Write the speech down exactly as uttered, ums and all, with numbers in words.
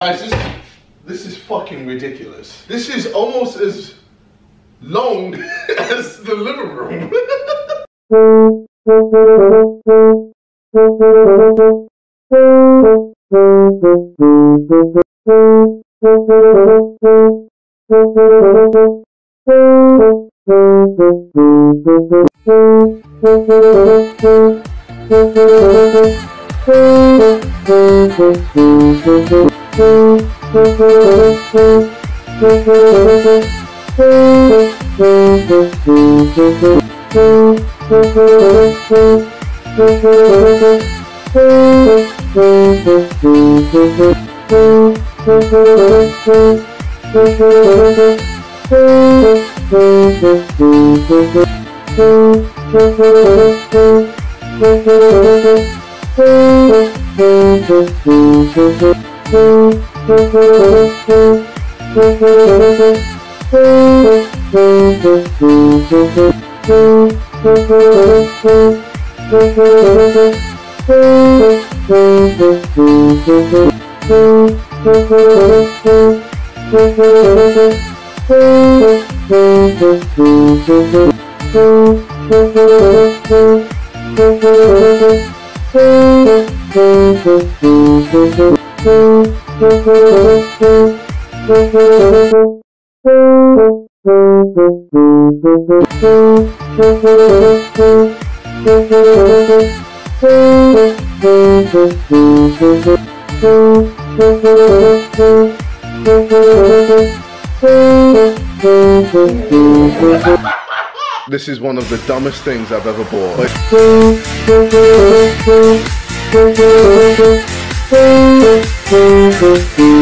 Guys, this, this is fucking ridiculous. This is almost as long as the living room. This is one of the dumbest things I've ever bought. Like Thank you.